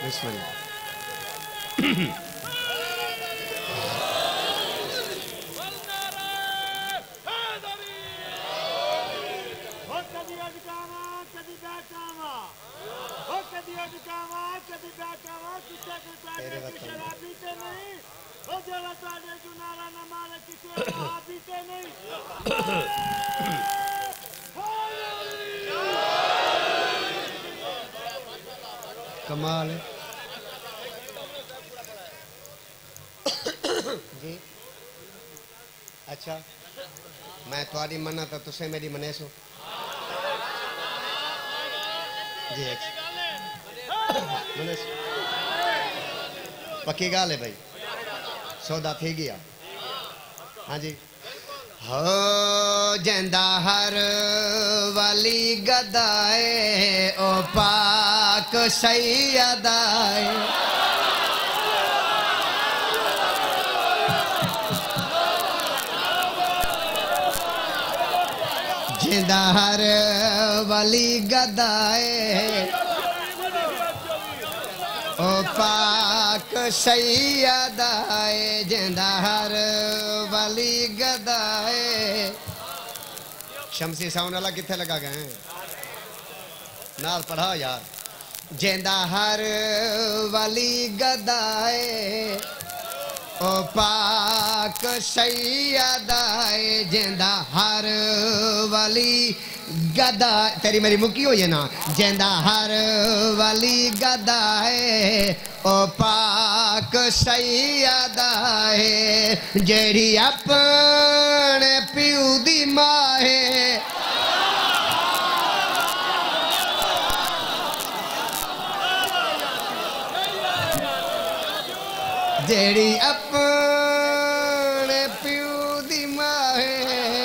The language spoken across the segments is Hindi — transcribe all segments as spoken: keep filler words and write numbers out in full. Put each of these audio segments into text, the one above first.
बिस्मिल्लाह। कमाल है जी। अच्छा मैं थोड़ी मना तो तुसे मेरी मने सो जी। मने सो पक्की गाल है भाई, सौदा थी गया। हाँ जी। हो जेंदा हर वाली गदाए ओ पाक सैयदाए, जेंदा हर वाली गदाए ओ पाक सैयदाए, जेंदा हर वाली गदाए। शमसी साउंड वाला किथे लगा गए नाल पढ़ा यार। जेंदा हर वाली गदाए ओ पाक सैयदाए, जेंदा हर वाली गदा। तेरी मेरी मुक्की हो ये ना। जेंदा हर वाली गदाए ओ पाक सैयदाए, जेड़ी अपने प्यू दी माहे जेड़ी अपने प्यू दी माहे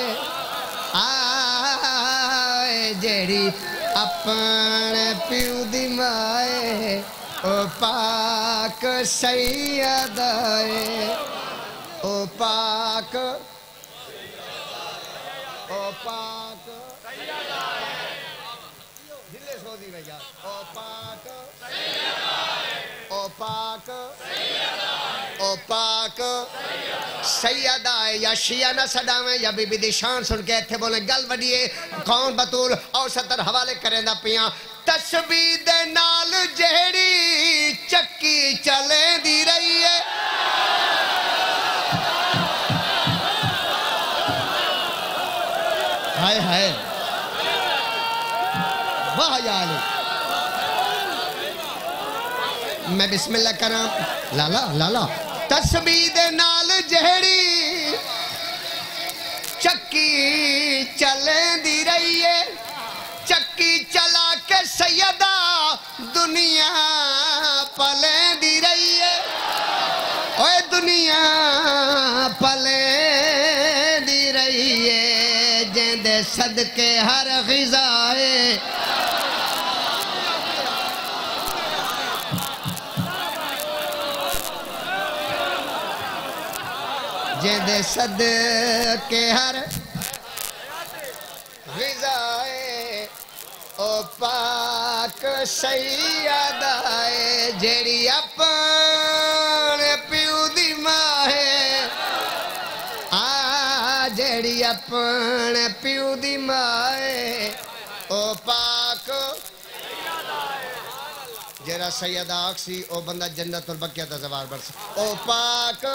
आए, जेड़ी अपने प्यू दी माए ओ पाक सैयदाए, ओ पाक ओ पाक दिले सो दी भैया। ओ पाक ओ पाक ओ पाक सैयदाए। या शिया ना सदावे या बीबी दी शान सुन के इत्थे बोले गल वडिए कौन बतूल और सत्तर हवाले करेंदा पिया। तस्बीह दे नाल जेड़ी चक्की चले दी रही है, हाय हाय वाह यार। मैं बिस्मिल्लाह करा लाला लाला। तस्बीह दे नाल जेड़ी चक्की चले दी रही है, चक्की चला के सैयदा दुनिया पले दी रही है। ओए दुनिया पले दी रही है, जेंदे सदके हर ग़िज़ाए जेंदे सदके हर ग़िज़ाए ओ पाक सैयदाए, जेड़ी अपने प्यू दी माहे आ, जेड़ी अपने प्यू दी माए ओ पाक। जेरा सैयदा आखसी ओ बंदा जन्नतुल बकिया दा ज़वार बरस। ओ पाक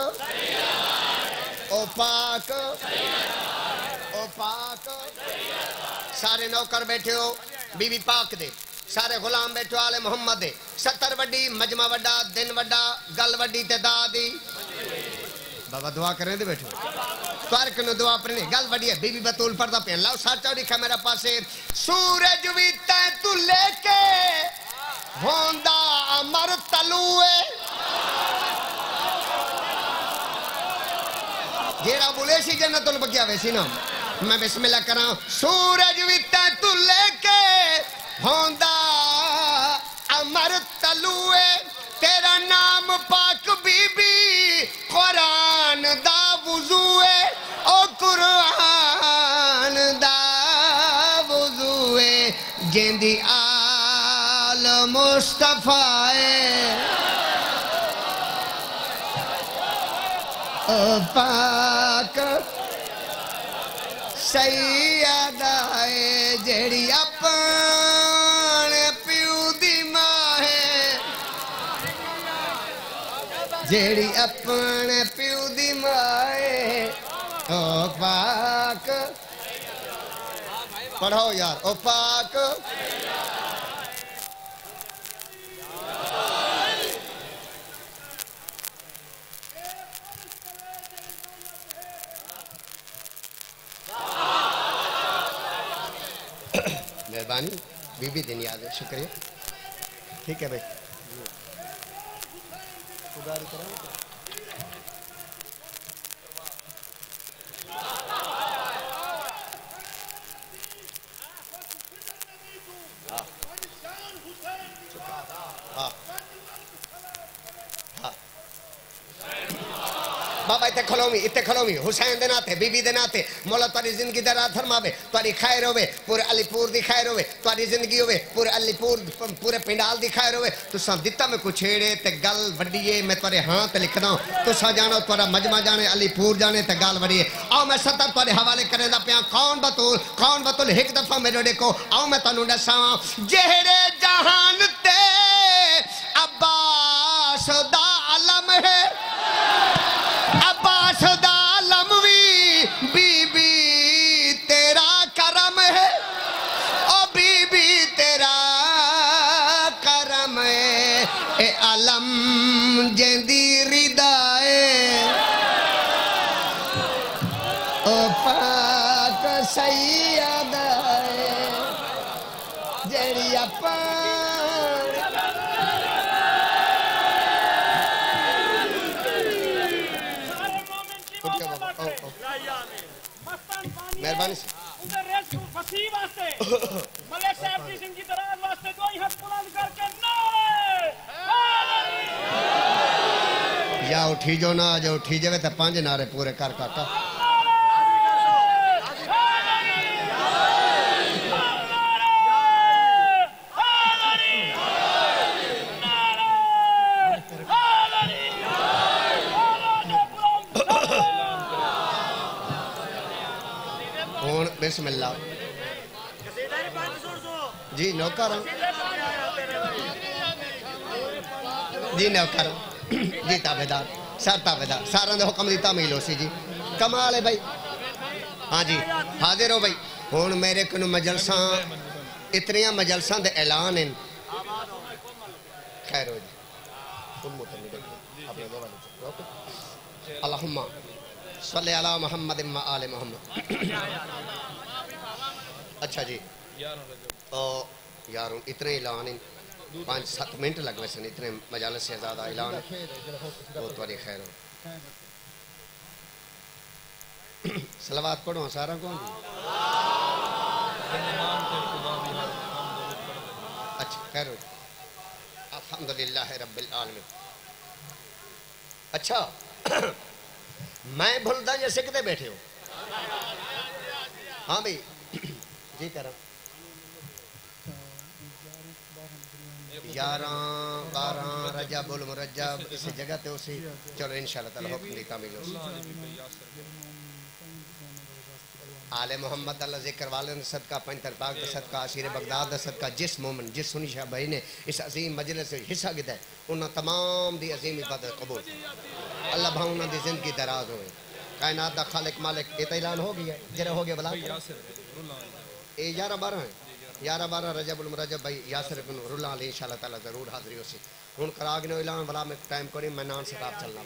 ओ पाक ओ पाक। सारे नौकर बैठे हो बीबी पाक दे, सारे गुलाम बैठे हो आले मोहम्मद दे। सत्तर वड्डी मजमा वड्डा दिन वड्डा गल वड्डी ते दादी बाबा दुआ करें दे बैठो तारक नु दुआ पढ़ने गल वड्डी है। बीबी बतूल पढ़दा पे लो साचा लिखा मेरा पासे। सूरज भी तै तू लेके होंदा अमर तलुए, जेड़ा बोले सी जन्नतुल बकिया वैसी ना। मैं बिस्मिल्लाह करा। सूरज भी तू लेके होंदा अमर तलुए, तेरा नाम पाक बीबी कुरान दा वुज़ूए, ओ कुरान दा वुज़ूए, जेंदी आल अल मुस्तफाए ओ पाक सैयदाए जेड़ी अपने प्यू दी मां है जेड़ी अपने प्यू दी मां है ओ पाक पढ़ो यार ओ पाक मेहरबानी बीबी दिन याद है शुक्रिया ठीक है भाई बाबा इतने खलोमी इतने खलोमी हुसैन दे नाते बीबी दे नाते मौला तारी जिंदगी दा रात फरमावे तारी खैर होवे पूरे अलीपुर दी खैर होवे तारी जिंदगी होवे पूरे अलीपुर पूरे पिंडाल दी खैर होवे तुसा दिता मैं कुछ छेड़े ते गल वड्डीए मैं तारे हां ते लिखदा तुसा जानो तारा मजमा जाने अलीपुर जाने ते गल वड्डीए आओ मैं सतर तारे हवाले करेंदा पिया कौन बतूल कौन बतूल एक दफा मेरे देखो आओ मैं तानू दसां जेहड़े जहान ते अब्बास दा आलम है अब्बास दा आलम भी बीबी तेरा करम है ओ बीबी तेरा करम है ए आलम जेंदी रिदाए ओ पाक सैयदा जेड़ी अपन मेहरबानी से उधर रेस्ट वसी वास्ते मलिक साहब की जिंदगी दराज वास्ते दो ही हाथ बुलंद करके नारे या उठी जो ना जो उठी जावे तो पांच नारे पूरे कर काका बिस्मिल्लाह जी नौकर जी नौकर जी ताबेदार सर ताबेदार सारा दे हुक्म दी तामील हो सी जी कमाल है भाई हाँ जी हाजिर हो भाई हुण मेरे को मजलसा इतनियां मजलसा दे ऐलान हैं खैर हो जी अल्लाहुम्मा सल्ले अला मुहम्मद व आले मुहम्मद अच्छा जी तो यार इतने ऐलान पाँच सात मिनट लग वैसे इतने मजालस से ज़्यादा ऐलान तो तुम्हारी खैर हो सलावत पढ़ो सारा कौन अच्छा खैर हो अल्हम्दुलिल्लाह रब्बिल आलमीन अच्छा मैं भूलदा या सिखते बैठे हो हाँ भाई जी करा ग्यारह बारह रजबुल मुरज्जब इस जगह ते उसी चलो इंशाल्लाह ताला हुक्म दी तामील हो आले मोहम्मद अल्लाह जिक्र वाले सदका पंचतर पाक दा सदका आशीर बगदाद दा सदका जिस मोमिन जिस सुनी शाह भाई ने इस अजीम मजलिस से हिस्सा गिदा है उन्हां तमाम दी अजीम इबादत कबूल अल्लाह भाव उन्हां दी जिंदगी दराज होए कायनात दा खालिक मालिक ये ऐलान हो गया जरा हो गया बला ए ग्यारह बारह है ग्यारह बारह रजबुल मुरज्जब भाई यासिर बिन रुल्ला अली इंशाल्लाह ताला जरूर हाजिरी होसी हुन कराग ने ऐलान वाला में टाइम कोनी मैं नान सताब चलना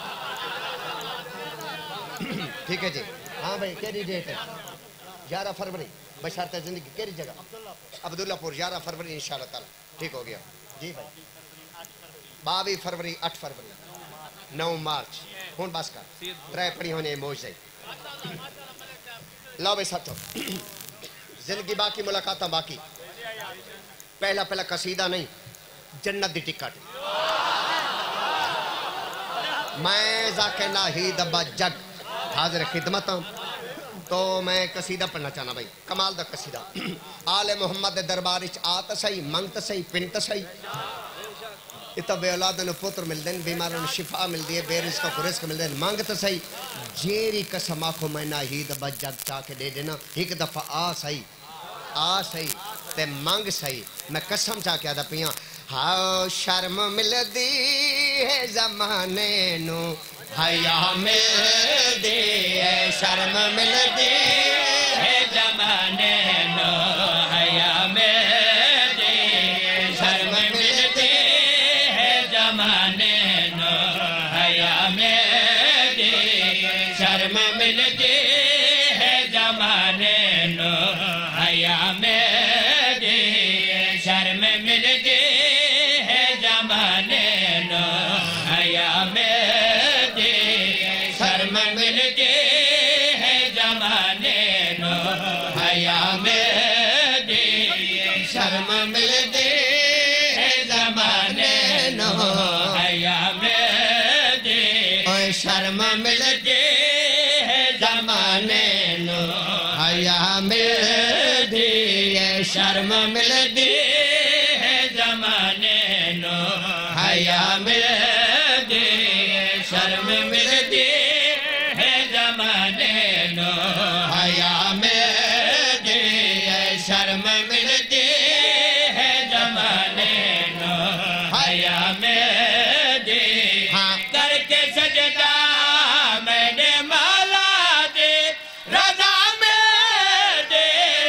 ठीक है जी हाँ भाई केड़ी डेट है ग्यारह फरवरी बशर्ते जिंदगी केड़ी जगह अब्दुल्लापुर ग्यारह फरवरी इंशाल्लाह ताला ठीक हो गया जी भाई बावी फरवरी आठ फरवरी नौ मार्च हुन बस कर त्रै पड़ी होने मौज लो भाई साथों जिंदगी बाकी मुलाकात बाकी पहला पहला कसीदा नहीं जन्नत दी टिकट मैं जाके ना ही दबा जग हाजिर खिदमत तो मैं कसीदा पढ़ना चाहना भाई, कमाल दा कसीदा। आले मोहम्मद दे दरबार च आ त सही, मंग त सही, पिन त सही। इतना बेऔलाद ने पुत्र मिलते हैं, बीमारों ने शिफा मिलती है, बेरिस्क को रिस्क मिलते हैं। मंग तो सही, जेरी कसम आखो मैं ना ही दबा जग चा के दे देना, एक दफा आ सही, आ सही ते मंग सही। मैं कसम चा के आदा पिया, हाँ शर्म मिलदी है जमाने नू, हया मिलदी है शर्म मिलदी है जमाने नू, हया मिलदी है शर्म मिलदी है जमाने नू, हया मिलदी शर्म मिलदी है जमाने नू, हया मिलदी शर्म मिलदी है जमाने नू, हया मिलदी शर्म मिलदी है जमाने नू, हया मिलदी शर्म मिलदी है जमाने नू, हया मिलदी ओए शर्म मिलदी है जमाने नू, हया मिलदी शर्म मिलदी है जमाने नू, हया मिलदी शर्म मिलदी है जमाने नू, हया मिलदी शर्म मिलदी है जमाने नू, हया मिलदी हाँ करके सजदा मैंने माला दे रजा में दे,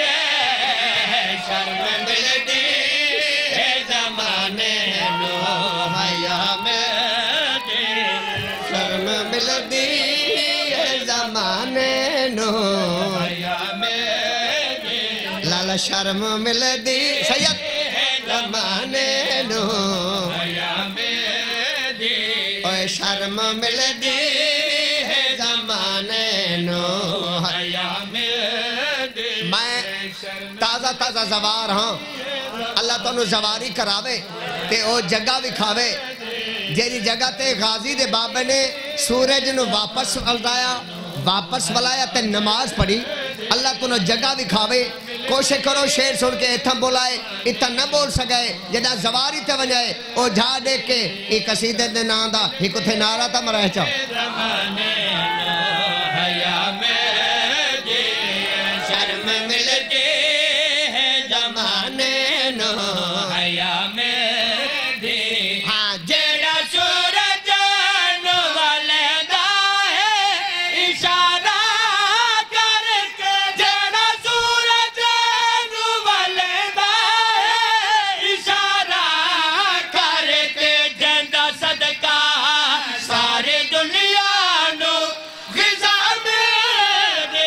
शर्म मिलदी है जमाने नू, हया मिलदी शर्म मिलदी है जमाने नू, हया मिलदी लाला शर्म मिलदी सैयद है जमाने नू, हया मिलदी ओए शर्म मिलदी है जमाने नू, हया मिलदी मैं ताज़ा ताज़ा जवार हाँ, अल्लाह तुहानू जवारी करावे ते ओ जगह विखावे जेरी जगह ते गाजी दे बाबे ने सूरज नू वापस वलाया वापस वलाया ते नमाज पढ़ी। अल्लाह तुहानू जगह विखावे, कोशिश करो शेर सुन के इतना बोलाए, इतना न बोल सके जदा जवारी ते वजाए ओ जा देख के एक कसीदे दे नाम दा एक उथे नारा ता मरा चा शर्म मिलदी है जमाने नू, हया मिलदी हाँ जेड़ा सूरज नू वलदा है इशारा करके, जेड़ा सूरज नू वलदा है इशारा करके, जंदा सदका सारी दुनिया नू ग़िज़ा मिलदी,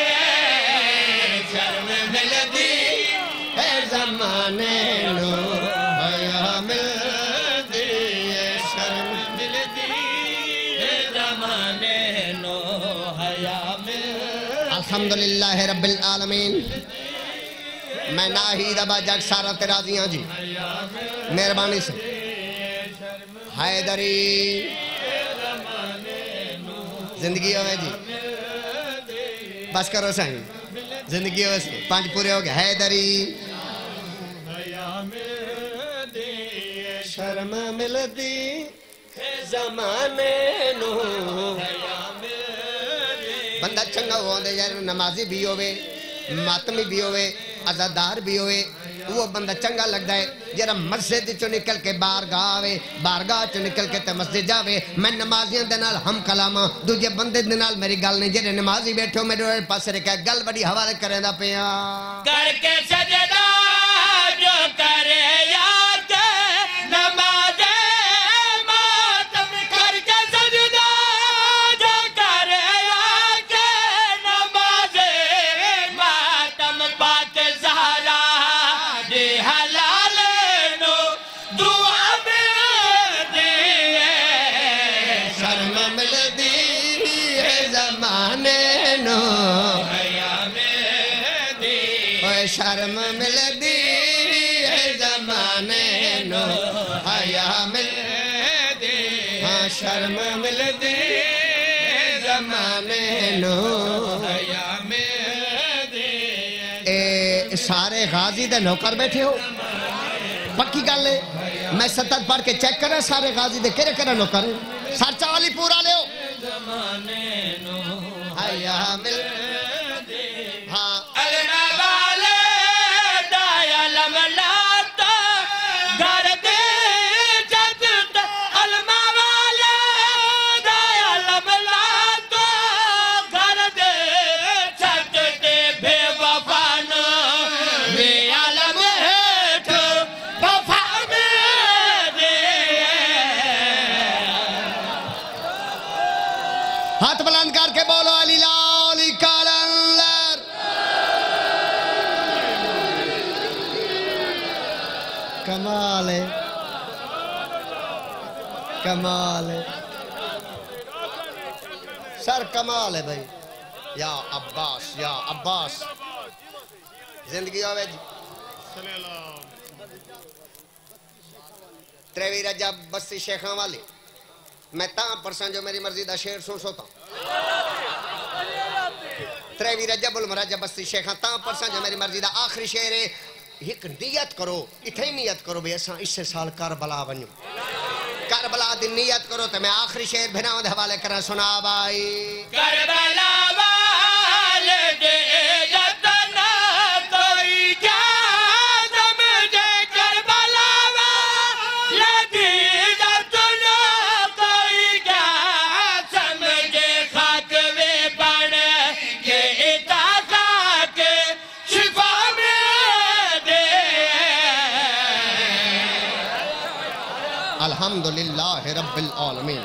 शर्म मिलदी है जमाने नू, हया मिलदी शर्म मिलदी है जमाने नू, हया मिलदी। अल्हम्दुलिल्लाह रब्बिल आलमीन। मैं ना ही दबा जग सारा तेरा दियाँ जी मेहरबानी से हैदरी जिंदगी होवे जी, बस करो सही जिंदगी हो पांच पूरे हो गए। हैदरी शर्म मिलदी है जमाने नू, बंदा चंगा होंदे यार नमाजी भी होवे, मातमी भी होवे, अज़ादार भी होवे, वो बंदा चंगा लगता है जरा मस्जिद चो निकल के बारगाह आवे, बारगाह चो निकल के ते मस्जिद जावे। मैं नमाजियां दे नाल हम कलाम दूजे बंदे दे नाल मेरी गल नहीं, जेरे नमाजी बैठो मेरे पास रखा गल बड़ी हवाले करेंदा पिया करके सजदा जो करे यार के नमाज़े मातम करके सजदा जो करे यार के नमाज़े मातम पाक ज़हरा दे हलाल नो दुआ मिलदी शर्म मिलदी है जमाने नो, हया मिलदी ओए शर्म मिलदी है जमाने नो, हया मिलदी हाँ शर्म मिलदी है जमाने नो, हया सारे गाजी दे नौकर बैठे हो पक्की गल है मैं सतत पढ़ के चेक करा सारे गाजी दे केरे केरे नौकर सर चाली पूरा ले हाँ हाथ बुलंद करके बोलो अली लाल कलंदर कमाल है कमाल है सर कमाल है भाई या अब्बास या अब्बास जिंदगी आवे जी त्रेवी रजब बस्ती शेखा वाली मैं ता परसा जो मेरी मर्जी दा शेर सुन सोता त्रेवी रजब उल मरजब बस्ती शेखा ता परसा जो मेरी मर्जी दा आखिरी शेर है एक नियत करो इथे नियत करो भाई असा इस साल करबला वणु करबला दी नियत करो तो मैं आखिरी शेर बिना दे हवाले करा सुना भाई करबला वाले दे यतना कोई क्या समझे करबला वाले दे यतना कोई क्या समझे खाकवे बन के इताका के शिफा में दे अल्हम्दुलिल्लाह रब्बिल आलमीन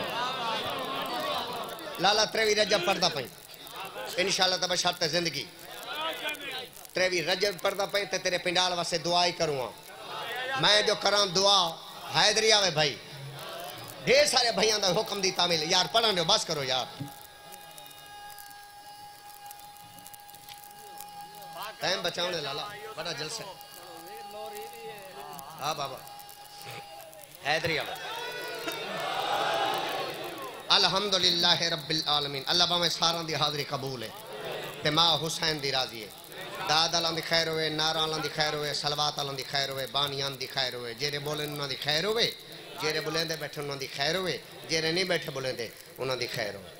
लाला त्रेवी रजब पढ़दा पई इंशाअल्लाह तब शर्त जिंदगी त्रेवी रजब पढ़दा पई ते तेरे पिंडाल वास्ते दुआ ही करूंगा मैं जो करां दुआ हैदरी आवे भाई ढेर सारे भैया दा हुक्म दी तामील यार पढ़न दो बस करो यार टाइम बचाओ लाला बड़ा जलसा हां बाबा हैदरी आवे अल्हम्दुलिल्लाह रब्बिल आलमीन अल्लाह बामे सारा दी हाज़री कबूल है ते मां हुसैन दी राजी है दाद अल्लाह दी खैर होवे नारा अल्लाह दी खैर होवे सलवात अल्लाह दी खैर होवे बानियान दी खैर होवे जेरे बोले उन्हां दी खैर होवे जेरे बुलेंदे बैठे उन्हां दी खैर होवे जेरे नहीं बैठे बुलेंदे उन्हां दी खैर होवे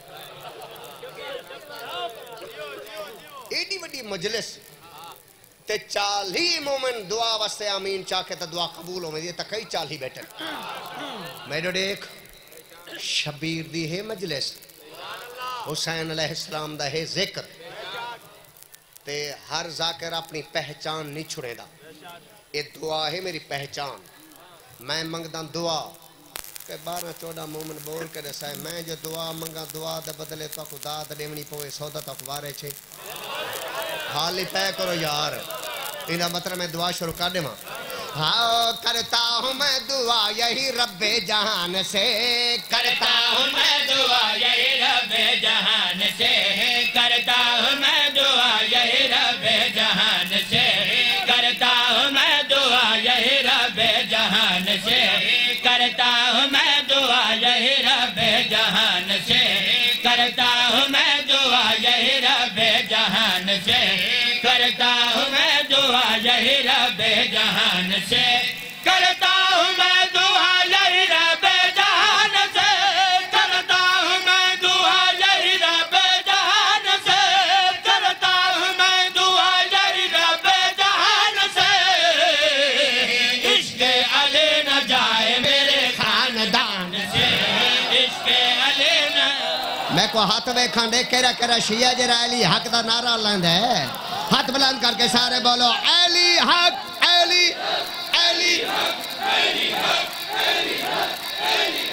एडी वड्डी मजलिस ते चाली मोमिन दुआ वास्ते आमीन चाके ते दुआ कबूल होवे ये ते कई चाली बैठे मेरे देख शबीर दी है मजलिस हुसैन अलैहिस्सलाम दा है जिक्र ते हर जाकिर अपनी पहचान नहीं छुड़ेदा ये दुआ है मेरी पहचान मैं मंगदा दुआ के बारह चौदह मोमिन बोल के दसा मैं जो दुआ मंगा दुआ दे बदले तो दात देवनी पवे सौदा तक वारे छे हाली तय करो यार इना मतलब मैं दुआ शुरू कर देवा हाँ करता हूँ मैं दुआ यही रब्बे जहान से करता हूँ मैं दुआ यही रब्बे जहान से करता हूँ मैं दुआ यही रब्बे जहान से करता हूँ मैं दुआ यही रब्बे जहान से करता हूँ मैं दुआ यही रब्बे जहान से करता हूँ मैं दुआ यही रब्बे जहान से करता हूँ मैं दुआ यही रब्बे जहान से करता हूँ मैं दुआ यही रब्बे जहान से करता हूँ मैं दुआ यही रब्बे जहान से करता हूँ मैं दुआ यही रब्बे जहान से इश्क़ अली न जाए मेरे खानदान से इश्क़ अली न मैं को हाथ वेखा दे केरा केरा शिया जरा अली हक दा नारा लांदा है हाथ बुलंद करके सारे बोलो अली हक अली अली हक अली हक अली हक अली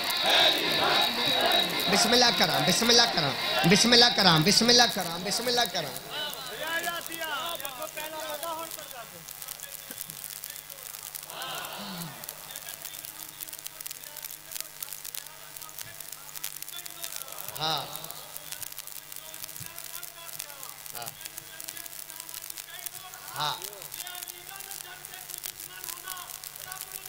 हक बिस्मिल्लाह करा बिस्मिल्लाह करा बिस्मिल्लाह करा बिस्मिल्लाह करा बिस्मिल्लाह करा हाँ हाँ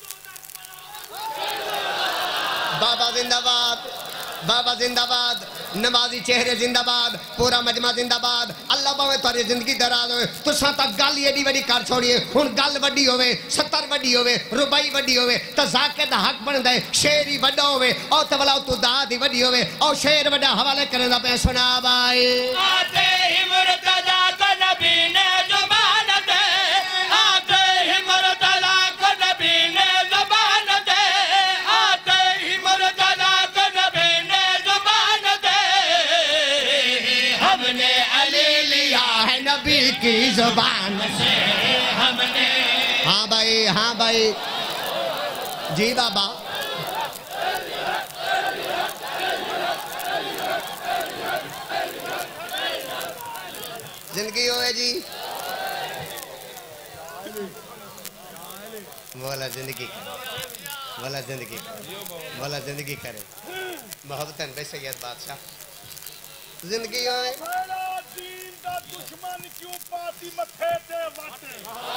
बाबा जिंदाबाद बाबा जिंदाबाद नमाजी चेहरे जिंदाबाद, पूरा मजमा जिंदाबाद। अल्लाह भावे थारी जिंदगी दराज होवे। तुसां तक गल एडी वड्डी कर छोड़िए। हुण गल वड्डी होवे, सत्तर वड्डी होवे, रुबाई वड्डी होवे, तो ज़ाकिर दा हक बनदा है शेर ही वड्डा होवे और ते भला तू दाद ही वड्डी होवे और शेर वड्डा हवाले करन दा पे सुना भाई। आते ही मुर्तजा को नबी ने जुबान दे, आते ही मुर्तजा को नबी ने जुबान दे, आते ही मुर्तजा को नबी ने जुबान दे। हमने अली लिया है नबी की जुबान से, हमने। हाँ भाई, हाँ भाई जी बाबा। जिंदगी होए जी, बोला जिंदगी, बोला जिंदगी, बोला जिंदगी करे मोहब्बतन बेसैयद बादशाह। जिंदगी होए मेरा दीन दा दुश्मन क्यों पाती मथे ते वाटे।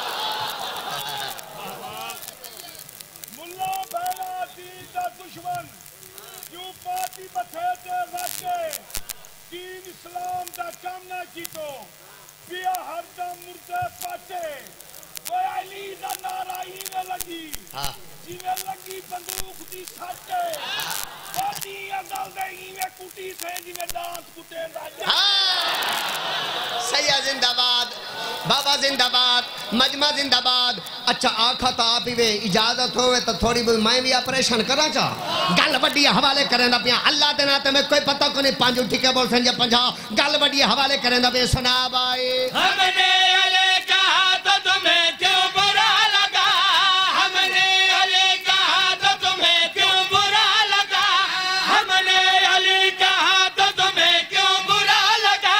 मुल्ला मेरा दीन दा दुश्मन क्यों पाती मथे ते वाटे। दीन इस्लाम दा काम ना कीतो, पिया हरदम मुर्दे पाटे। कोई अली दा नारा इवें लगी, हाँ जिवें लगी बंदूक दी सट्टे। बादी अगल दे इवें कुटी थे जिवें डांस कुटे दा। हाँ सैयद जिंदाबाद, बाबा जिंदाबाद, मजमा जिंदाबाद। अच्छा आखा तो आप ही वे इजाजत होवे तो थोड़ी बहुत मैं भी ऑपरेशन करा चा। गल वड्डी हवाले करें दा पिया अल्लाह दे नाते में कोई पता को नहीं पांच उठी के बोल संजय पंजा गल वड्डी हवाले करें दा पे सुना भाई। हमने अली कहा तो तुम्हें क्यों बुरा लगा, हमने अली कहा तो तुम्हें क्यों बुरा लगा, हमने अली कहा तो तुम्हें क्यों बुरा लगा।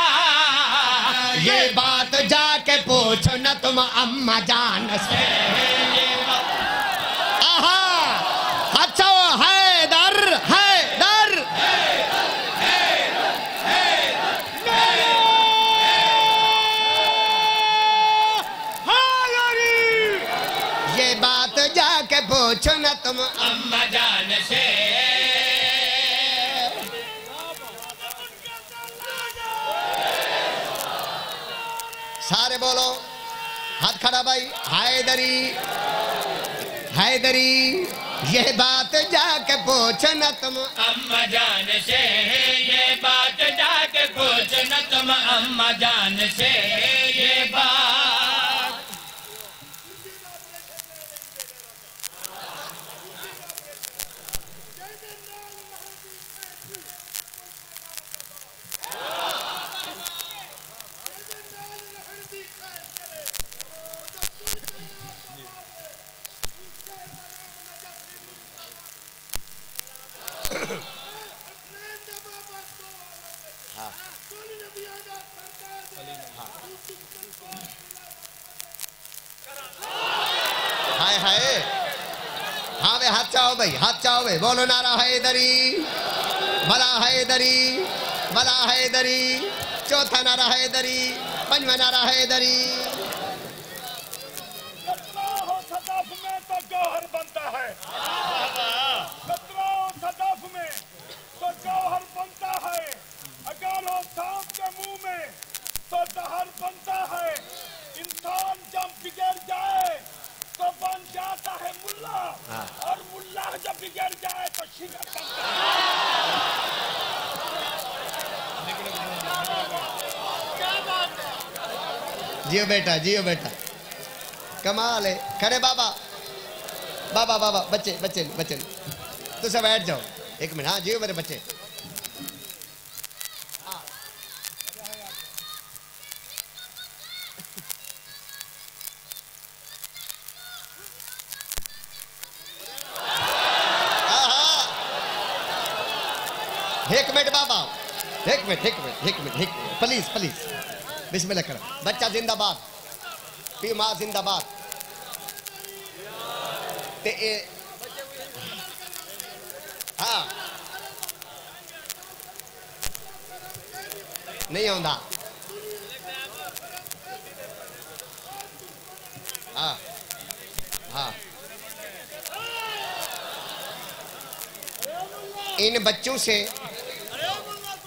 ये बात जाके पूछो न तुम अम्मा जान से। आहा अच्छा हैदर, हैदर ये बात जाके पूछो न तुम अम्मा जान से। सारे बोलो हाथ खड़ा भाई। हैदरी, हैदरी ये बात जाके पूछो न तुम अम्मा जान से, ये बात जाके पूछ न तुम अम्मा जान से। ये बात हाय हाय। हाँ वे हाथ चाहो भाई, हाथ चाहो भाई। बोलो नारा हैदरी, भला हैदरी, भला हैदरी। चौथा नारा हैदरी, पंजवा नारा हैदरी। सत्रह सदफ में तो गौहर बनता है, सत्रह सदफ में तो गौहर बनता है। अगर हो सांप के मुंह में तो जहर बनता है। इंसान जब बिगड़ जाए तो बन जाता है मुल्ला, और मुल्ला जब बिगड़ जाए तो शिकर बनता है। जियो बेटा, जियो बेटा, कमाल है। खड़े बाबा, बाबा बाबा बच्चे बच्चे बच्चे तो सब बैठ जाओ एक मिनट। हाँ जियो मेरे बच्चे। एक मिनट बाबा, एक मिनट एक मिनट एक मिनट एक मिनट प्लीज प्लीज बिस्मिल्लाह करो। बच्चा जिंदाबाद, पी माँ जिंदाबाद। ते ए हाँ नहीं आंदा। हाँ हाँ इन बच्चों से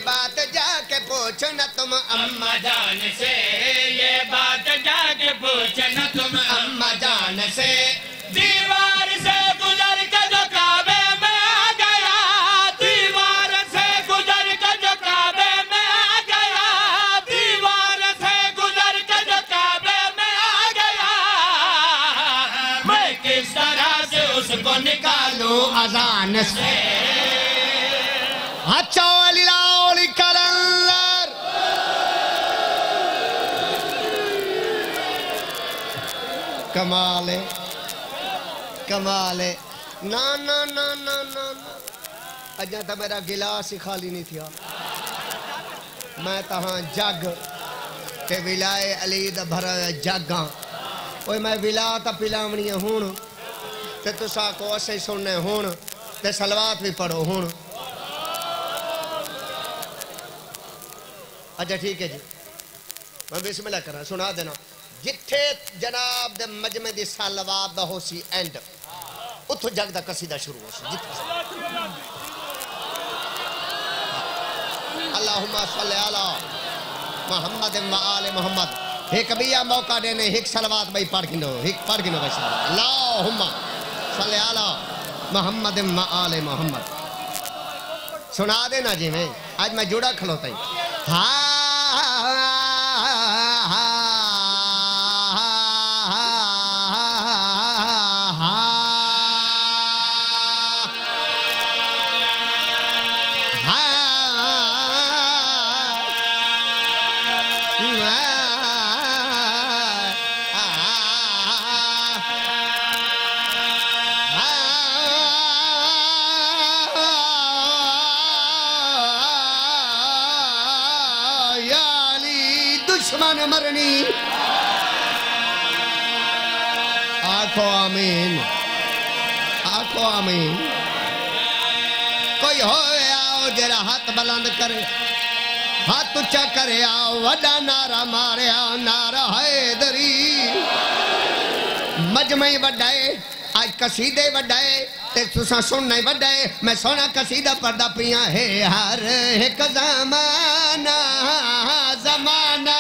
बात जाके पूछना तुम अम्मा जान से, ये बात जाके पूछना तुम अम्मा जान से। दीवार से गुजर के जो काबे में आ गया, दीवार से गुजर के जो काबे में आ गया, दीवार से गुजर के जो काबे में आ गया, मैं किस तरह से उसको निकालूं अजान से। अच्छा वाली कलंदर कमाल है, कमाल है। ना ना ना ना ना ना अजा तो मेरा गिलास ही खाली नहीं थिया। मैं तहां जग ते विलाए अली दा भरा जग हाँ। ओए मैं विला तो पिलावनी हुण ते तुसा को असे सुनने हुण ते सलवात भी पढ़ो हुण। अच्छा ठीक है जी, मैं बिस्मिल्लाह करा सुना देना। जिथे जनाब दे मजमे दी सलवात दा होसी एंड, उथों जग दा कसीदा शुरू होसी। अल्लाहुम्मा सल्ली अला मुहम्मद व आले मुहम्मद। एक बिया मौका देने एक सलवात भाई पढ़ गिनो, एक पढ़ गिनो भाई सलवात। अल्लाहुम्मा सल्ली अला मुहम्मद व आले मुहम्मद। सुना देना जी। मैं आज मैं जुड़ा खलोता ही। हाँ मरनी आखो आमीन, आखो आमीन। कोई हो आओ जरा हाथ बुलंद करे, हाथ ऊंचा करे आओ, वड्डा नारा मारे आओ, नारा हैदरी। मजमे वड्डाए आज कसीदे वड्डाए ते तुसा सुनना वड्डाए। मैं सोना कसीदा पढ़दा पिया है। हर एक ज़माना ज़माना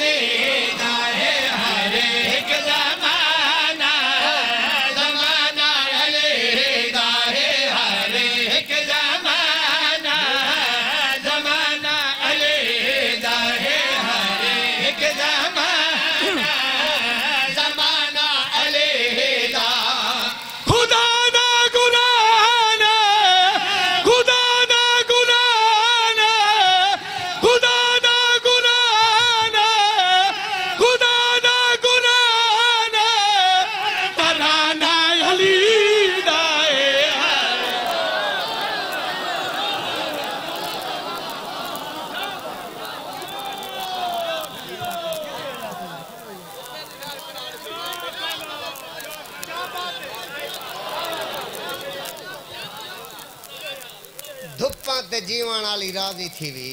जीवन वाली राजी थी भी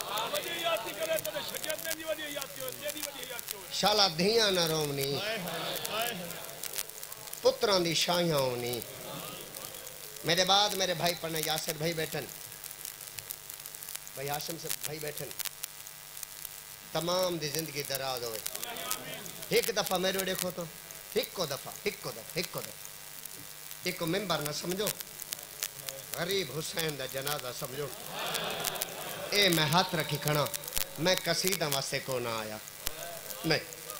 शाला धियां न रोमनी, पुत्रां दी शाहियां होनी। मेरे बाद मेरे भाई पढ़ने यासिर भाई बैठन, भाई हाशिम से भाई बैठन। तमाम दी जिंदगी दराज होवे। एक दफा मेरे देखो तो इको दफा इको दफा इको दफा इको मेंबर ना समझो, गरीब हुसैन दा जनाजा समझो। ए मैं हाथ रखी खड़ा, मैं कसीदा वास्ते को ना आया। नहीं,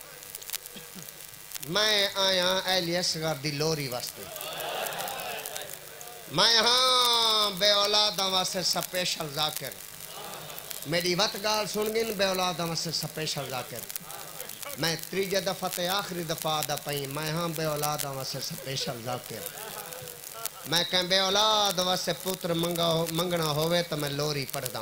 मैं आया अहले असगर दी लोरी वास्ते। मैं हाँ बे औलादा वास्ते स्पेशल जाकिर। मेरी वत गाल सुन गिन बे औलादा वास्ते स्पेशल जाकिर। मैं त्रीजे दफा ते आखिरी दफा दा पई मैं हाँ बे औलादा वास्ते स्पेशल जाकिर। मैं कह बे औलाद वास्ते पुत्र मंगा हो, मंगना होवे तो मैं लोरी पढ़दा।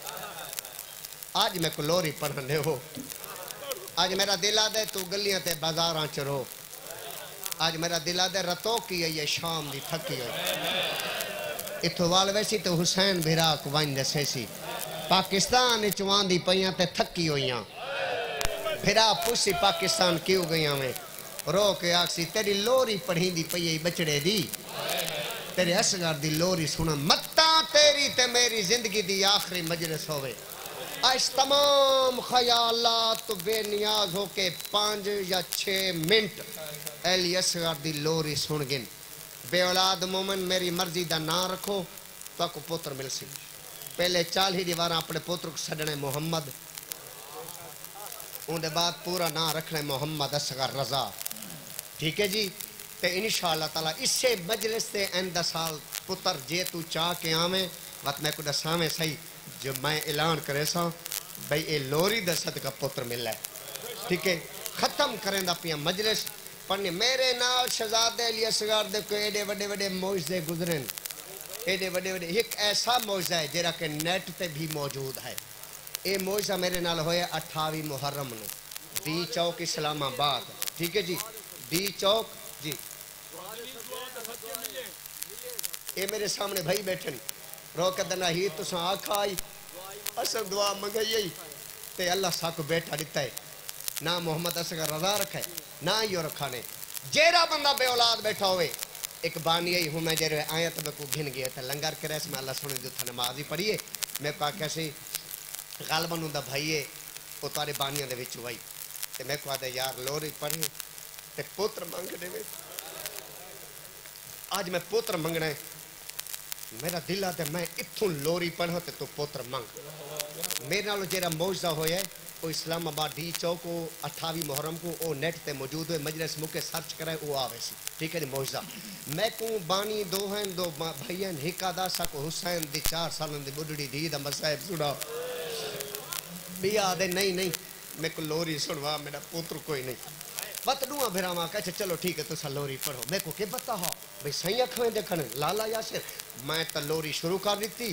आज मैं को लोरी पढ़ने हो। आज मेरा दिल आदे तू गलियां ते बाजारां च रो। आज मेरा दिल आदे रतो की है ये शाम दी थकी है। इथों वाल वैसी तो हुसैन भिरा को वन दसेसी पाकिस्तान चवान दी पईयां ते थकी होइयां। भिरा पुसी पाकिस्तान क्यों गईयां में रो के आखसी तेरी लोरी पढ़ी दी पई बचड़े दी। तेरे असगर दी लोरी सुना मत्ता तेरी तेरी ते मेरी जिंदगी दी आखिरी मजलिस होवे। आज तमाम ख्यालात बेनियाज होके पांच या छे मिनट अली असगर दी लोरी सुन गिन। बे औलाद मोमन मेरी मर्जी दा ना रखो तो को पुत्र मिल सी। पहले चाली दीवार अपने पुत्र को सडने मुहम्मद, उनके बाद पूरा ना रखना मुहम्मद असगर रजा। ठीक है जी। ते इंशाअल्लाह ताला इसे मजलिस से आइंदा साल पुत्र जे तू चाह के आवे बात मैं को दसावे सही जो मैं ऐलान करे सा भाई ये लोरी दा सदका पुत्र मिला है। ठीक है। खत्म करेंदा पिया मजलिस पढ़ने मेरे नाल शहजादे अली असगर दे को एडे बड़े बड़े मौजज़े गुजरे, एडे बड़े बड़े। एक ऐसा मौजज़ा है जेरा के नेट पे भी मौजूद है। ये मौजज़ा मेरे नाल होया अठावी मुहर्रम नु दी चौक इस्लामाबाद। ठीक है जी। दी चौक जी। ये मेरे सामने भाई बैठे रोक दना ही तुसा आखा आई असल दुआ मंगाई ते अल्लाह साको बेटा दिता है ना मोहम्मद असगर रजा रखा है ना यो रखा ने। जेरा बंदा बे औलाद बैठा होवे एक बानी आई हूँ मैं जेरे आया तो मैं को घिन गया था लंगर करे मैं अल्लाह सुने जो था नमाज ही पढ़िए मैं कहा कैसे गालबन उनका भाई है वो तारे बानिया दे विच आई ते मैं को आदे यार लोरी पढ़ी ते पुत्र मंग दे। आज मैं पुत्र मंगना है मेरा दिल आता मैं इत्थों लोरी पढ़ा ते तू पुत्र मंग। मेरे नाल जेरा मौजज़ा होया वो इस्लामाबाद डी चौक को अठावी मुहर्रम को वो नेट ते मौजूद है मजलिस मुके सर्च कराए वो आवे सी। ठीक है जी। मौजज़ा मैं को बानी दो हैं दो भाई हैं हिका दासा को हुसैन दी चार साल दी बुढ़ड़ी धी दा मसाहिब सुना भी आदे नहीं नहीं मैं को लोरी सुनवा मेरा पुत्र कोई नहीं बत दुआ भिरावा कह चलो ठीक है तुसा लोरी पढ़ो। मैं को के पता हो भाई सही अखें देखने लाला यासिर मैं तो लोरी शुरू कर दी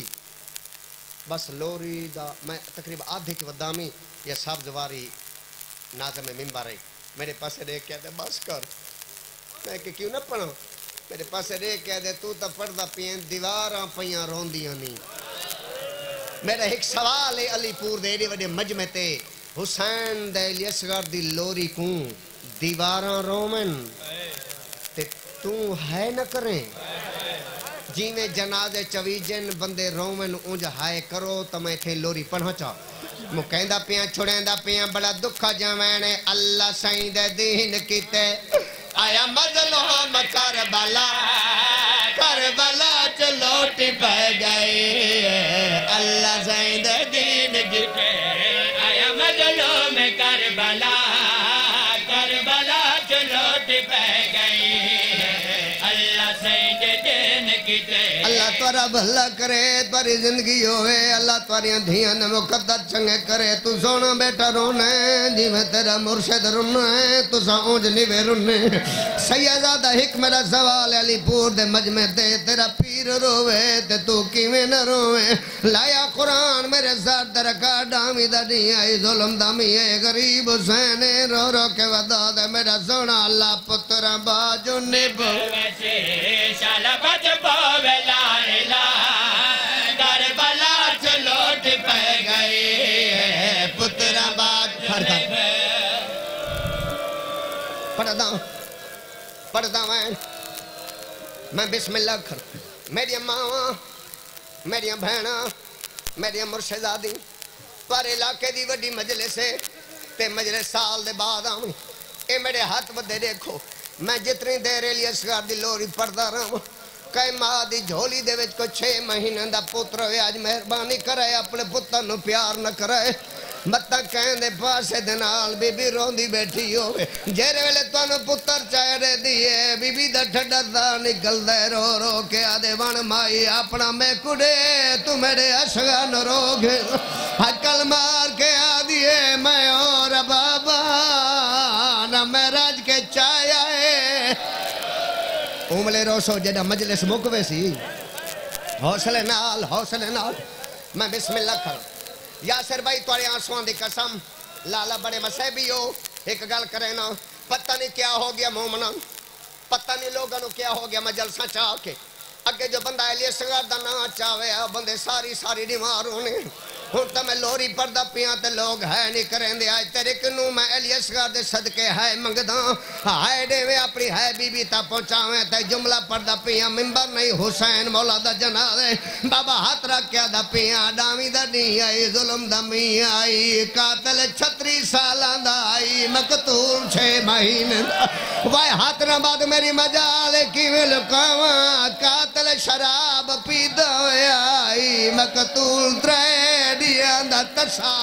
बस लोरी दा मैं तकरीबन आधे की वदामी या सब जवारी नाज़म मिंबर है मेरे पास रे कहते बस कर मैं कि क्यों ना पढ़ो मेरे पास रे कहते तू तो पढ़दा पिया दीवार पिया रोंदियां नहीं। मेरा एक सवाल है अलीपुर दे एडे वडे मजमे ते हुसैन दे अली असगर दी लोरी को दीवारा रोमन ते तू है न करें जिमें जनाजे चवीजन बंदे रोमन उंज हाय करो तो मैं थे लोरी पहुंचा मु कहंदा पिया छुड़ेंदा पिया बड़ा दुख जवैन अल्लाह साईं दे दीन कीते आया मजलूम करबला करबला च लोट पै गए अल्लाह साईं दे दीन कीते आया मजलूम करबला करबला च लोट पै गई अल्लाह साईं दे दीन कीते। अल्लाह तोरा भला करे तारी जिंदगी होवे अल्लाह तारियां धियां ने मुकद्दर चंगे करे तू सोना बेटा रोने जिवें तेरा मुर्शिद रोने तू साउंज निवे रोने। सैयदादा हिक मेरा सवाल अलीपुर दे मजमे ते तेरा पीर रोवे ते तू किवें न रोवे लाया कुरान मेरे सर ते रखा डामी दा नी आई जुल्म दा मी है गरीब हुसैन रो रो के वदा दे मेरा सोना अल्लाह पुत्र बाजू निभ वैसे शाला बज पावे ला इला करबला च लोट पै गए पुत्र बाज पढ़दा पढ़दा मैं मैं बिस्मिल्लाह कर मेरी मावा मेरी भैना मेरी मुर्शिदादी पर इलाके दी वड्डी मजलिस है ते मजलिस साल दे बाद आवी ए मेरे हाथ बदे देखो मैं जितनी देर अली असगर दी लोरी पढ़दा रहा कई मां दी झोली दे विच को छे महीने दा पुत्र होया आज मेहरबानी करे अपने पुत्र नु प्यार न करे मत कहंदे पासे दे नाल बीबी रोंदी बैठी होवे जेरे वेले तुहानू पुत्र चाहे दिए बीबी दा ठड्डा निकलदा रो रो के आदे वन माई अपना मैं कुड़े तू मेरे असगर न रोग हकल मार के आ दिए मैं और बाबा न मैं राज के चाया उमले रोसो जेड़ा मजलिस मुकवे सी हौसले नाल हौसले नाल मैं बिस्मिल्लाह कर यासिर भाई तुहारे आंसुओं की कसम लाला बड़े मसहबी हो एक गल करे ना पता नहीं क्या हो गया मोमना पता नहीं लोगों को क्या हो गया मैं जलसा चाह के अगे जो बंदा अली असगर दा नाम चावे बंदे सारी सारी बीमार होने हूँ तो मैं लोरी पढ़दा पिया ते लोग है नहीं करेंदे आज तेरे कनू मैं अली असगर दे सदके है मंगदा हाय देवे अपनी है बीबी ता पहुंचावे ते जुमला पढ़दा पिया मिंबर नहीं हुसैन मौला दा जनाजे बाबा हाथ रख के दा पिया डावी दा नहीं आई जुल्म दा मी आई कातल छत्तीस सालां दा आई मकतूल छे महीने वाय हाथ ना बाद मेरी मजाल किवें लुकावा कातल शराब पीदा आई मकतूल त्रै दिया दा तसा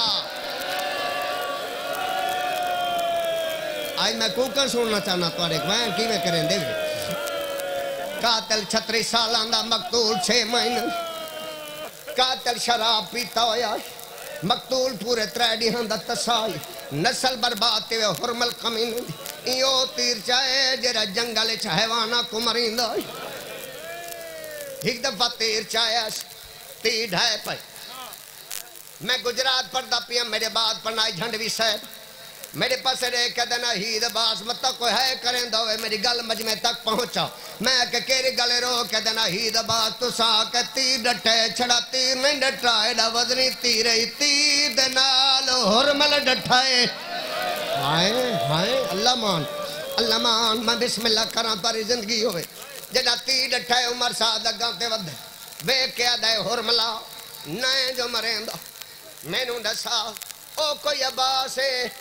आज मैं कुकर सुनना चाहना तुहाडे मैं किवें करें दे कातल छत्तीस सालां दा मकतूल छे महीने कातल शराब पीता होया मकतूल पूरे त्रै दिहां दा तसा नस्ल बर्बाद ते हुरमल कमीन इयो तीर चाहे जेरा जंगल च हैवाना को मरींदा एक दफा तीर चाया तीर ढाए पे मैं गुजरात पढ़दा पिया मेरे बाद पढ़नाई झंडवी साहब मेरे पास रे कदना हीद बास मत कोई है करें दो मेरी गल मजमे तक पहुंचा मैं के केरी गले रो कदना हीद बास तुसा के तीर डटे छड़ा तीर नहीं डटा एडा वजनी तीर तीर दे नाल हुरमल डठाए हाय हाय अल्लाह मान अल्लाह मान मैं बिस्मिल्लाह करा तारी जिंदगी होवे जड़ा तीर डठाए उमर साहब दा गांते वध वे क्या दे हुरमला नए जो मरेंदा मैनू दसा ओ कोई अब्बास है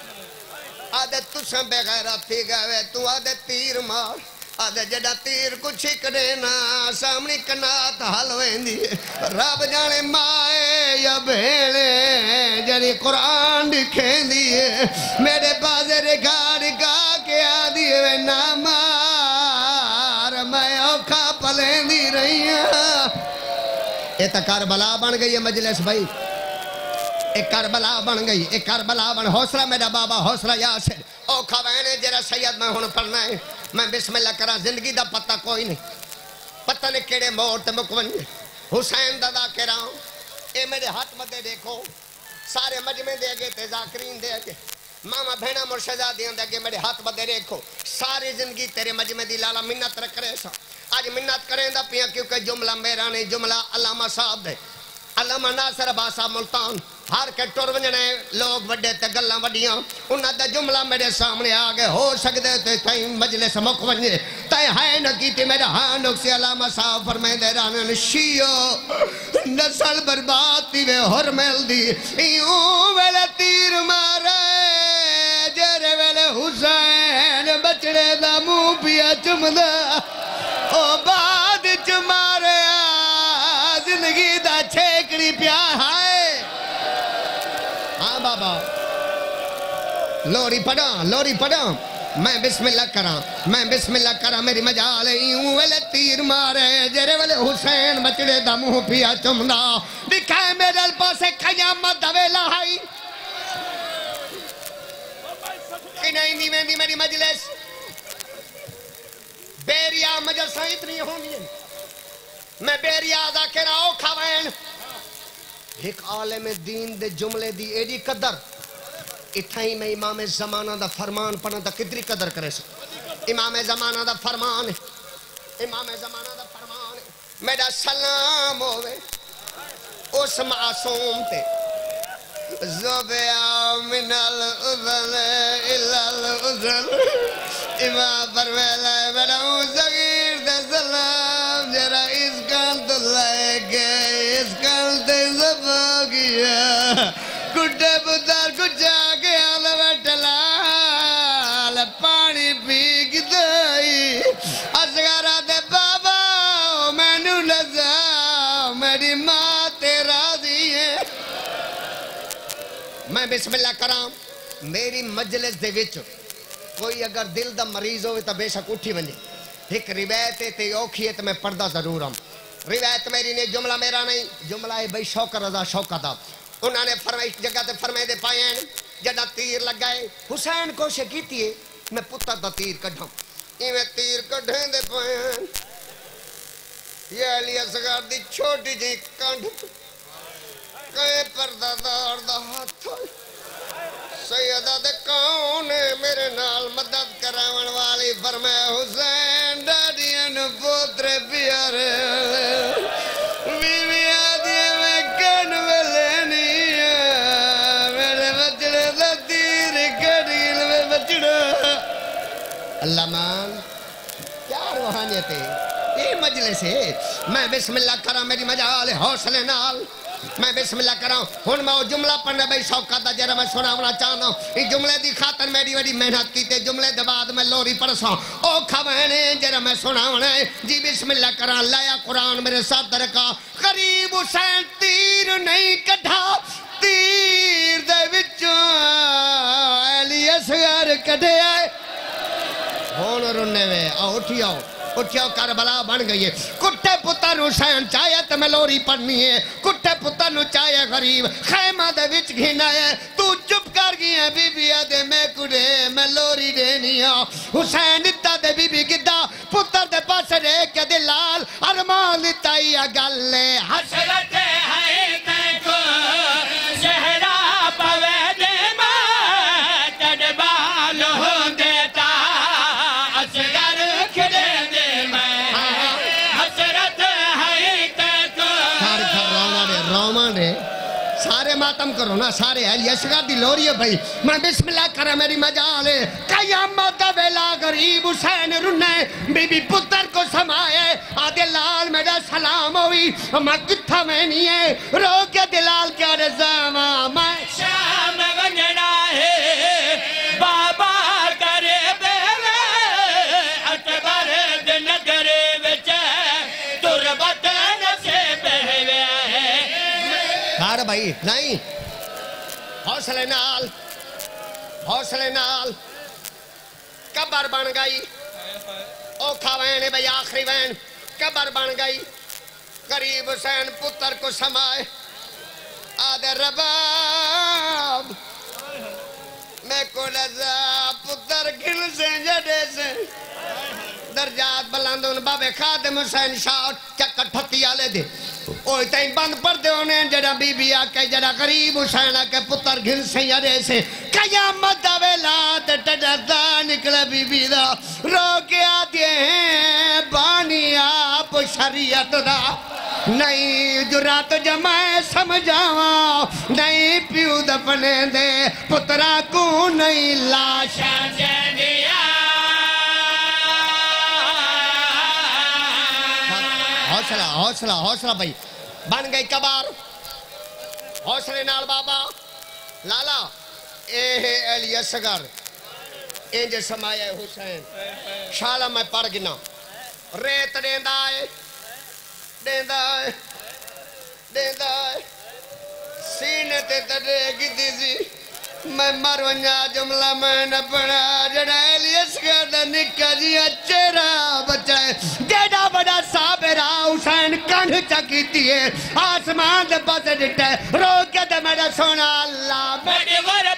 आदे तुसा बेगैरा थी गए तू आदे तीर मार आदे जड़ा तीर कुछ करे ना सामने कनात हल वेंदी रब जाने माए या भेड़े जरी कुरान दिखेंदी मेरे पास रिगाड़ गा के आदि वे ना मार मैं औखा पलेंदी रही ये तो करबला बन गई है मजलिस भाई एक करबला बन गई एक करबला बन हौसला मेरा बाबा हौसला यासिर ओ खवैने जरा सैयद मैं हुन पढ़ना है मैं बिस्मिल्लाह करा जिंदगी दा पता कोई नहीं पता नहीं केड़े मोड़ ते मुकवन हुसैन दा ज़ाकिरा ए मेरे हाथ मते देखो सारे मजमे दे अगे ते ज़ाकिरीन दे अगे मामा भेणा मुर्शिदा दे अगे मेरे हाथ मते देखो सारी जिंदगी तेरे मजमे दी लाला मिन्नत करे सा आज मिन्नत करेंदा पिया क्योंकि जुमला मेरा नहीं जुमला अल्लामा साहब दे अल्लामा नासिर बासा मुल्तान हर के टुर वजने लोग वड्डे ते गल्लां वड्डियां उन्हां दा जुमला मेरे सामने आ गए हो सकदे ते तई मजलिस मुक वजे तय है न कीती मेरा हां नुक्से अल्लामा साहब फरमांदे रहन शियो नस्ल बर्बाद थी वे हुरमल दी यूं वेले तीर मारे जेरे वेले हुसैन बचड़े दा मुंह पिया चुमदा ओ बाद च मारे जिंदगी दा छेकड़ी प्या है हाँ बाबा लोरी पढ़ा लोरी पढ़ा मैं बिस्मिल्लाह करा मैं बिस्मिल्लाह करा मेरी मजाल यूं वेले तीर मारे जेरे वेले हुसैन बचड़े दा मुंह पिया चुमदा दिखाए मेरे पासे कयामत दा वेला है कि नहीं नी वेंदी मेरी मजलिस बेरिया मजलिस इतनी होनी मैं बेरिया दा केरा ओ खवैन एक आलिम दीन दे जुमले दी एडी कदर इत्था ही मैं इमाम ज़माना दा फरमान पढ़ा ता कितनी कदर करे सो इमाम ज़माना दा फरमान इमाम ज़माना दा फरमान मेरा सलाम होवे उस मासूम ते ज़ुबिया मिनल उज़ल इलल उज़ल इमाम परवेला मेरा ज़गीर दे सलाम जरा इस काल तो लगे इस काल ते कुटे पुतर कुछ आगे आल पानी पी गई असगारा दे बाबा मैनू नजा मेरी मां तेरा दी है मैं बिस्मिल्लाह करा मेरी मजलिस दे विच कोई अगर दिल दा मरीज हो तो बेशक उठी वने एक रिवायत ते औखी है तो मैं पढ़दा जरूर हूं रिवायत मेरी ने जुमला मेरा नहीं जुमला है भाई शौकत रजा शौकत दा उन्होंने फरमाइश जगह ते फरमाए दे पाए जड़ा तीर लगाए हुसैन कोशिश की मैं पुत्र दा तीर कढ़ा इवें तीर कढ़े दे पाए ये अली असगर दी छोटी जी कंध कहे परदादार दा हाथ सैयदा दे कौन है मेरे नाल मदद करावन वाली फरमाया हुसैन डाडियां नु पुत्र प्यारे बीवी आदि में कन वेले नी सुभान क्या रूहानियत है ये मजलिस है। मैं बिस्मिल्लाह करा मेरी मजाल हौसले नाल मैं बिस्मिल्लाह करा हुन मैं जुमला पढ़ना भाई शौकत दा जरा मैं सुनावना चाहना इस जुमले दी खातर मेरी बड़ी मेहनत की ते जुमले दे बाद मैं लोरी परसा ओ खवने जरा मैं सुनावना जी बिस्मिल्लाह करा लाया कुरान मेरे सदर का करीब हुसैन तीर नहीं कढ़ा तीर दे विचों अली असगर कढ़िया हुन रुन्ने वे आओ उठी आओ उठियो करबला बन गई है कुत्ते पुत्र हुसैन चाहे तो मैं लोरी पढ़नी है कुत्ते पुत्र चाहे गरीब खैमा दे विच घिना है तू चुप कर गई है बीबी दे मैं कुड़े मैं लोरी देनी है हुसैन दिता दे बीबी किदा पुत्र दे पास रे के दे लाल अरमान दिता या गल हसरत है तैको सहरा पवे दे मां तड़बाल हो देता असगर खड़े सारे मातम करो ना सारे अली असगर दी लोरी है भाई मैं बिस्मिल्लाह करा मेरी मजाल है कयामत दा वेला गरीब हुसैन रुन्ने बीबी पुत्र को समाए आदे लाल मेरा सलाम होई मैं किथा में नहीं है रो के दिलाल क्या रजावा मैं शाम वंजना है बाबा करे बेवे अकबर दे नगर विच तुरबत नसे बहवे कार भाई नहीं हौसले नाल हौसले नाल कबर बन गई औखा वैन भाई आखिरी वैन कबर बन गई गरीब हुसैन पुत्र को समाए आदे रबाब मैं को रजा पुत्र गिल से जडे से दर्जात बुलंद उन बाबे खादिम हुसैन शाह चक्कर ठत्ती आले दे ओ तई बंद पर दे ओने जड़ा बीबी आके जड़ा गरीब हुसैन के पुत्र घिन से अरे से कयामत दा वेला ते टडदा निकले बीबी दा रो के आदे बानी आप शरीयत दा नहीं जुरात जमाए समझावा नहीं प्यू दफने दे पुत्रा को नहीं लाशा दिया हौसला हौसला हौसला भाई बन गई कबार हौसले नाल बाबा लाला ए अली असगर इंज समाया हुसैन शाला मैं पढ़ गिना रेत देंदा है देंदा है देंदा है सीने ते तड़े गिदी सी मैं मर वंजा जुमला मैं न पढ़ा जड़ा अली असगर दा निक्का जिहा चेहरा बचा जेड़ा बड़ा साबरा हुसैन कंध चकीती है आसमान दे पासे डिटे रो के ते मेरा सोना अल्लाह बड़ी वर